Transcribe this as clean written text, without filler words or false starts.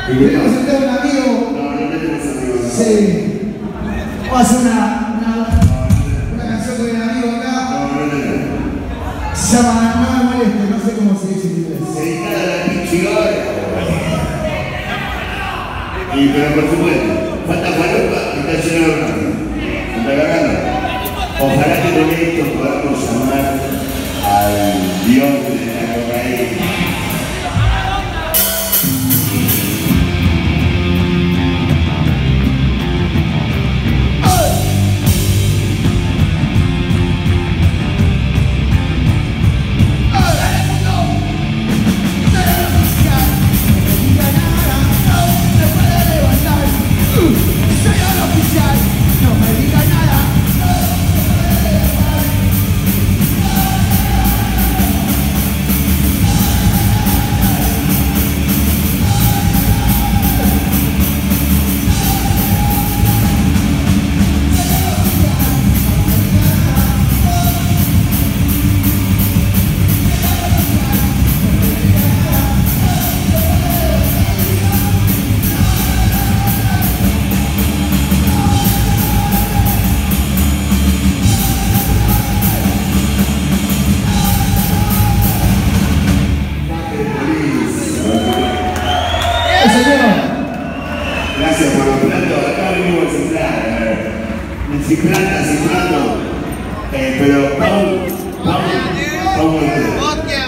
Queremos sentar a un amigo. No, no tenemos amigos. Sí. Vamos a hacer una canción con el amigo acá. No, no tenemos. Se llama No me moleste, no sé cómo se dice en inglés. Se instala la pinchigora. Y pero por supuesto, falta Faropa y está lleno de blanco. ¿Está cagando? Ojalá que con esto podamos llamar al dios de la cocaína. Gracias por los platos, acá venimos a sembrar, sin plata, sin plato, pero vamos.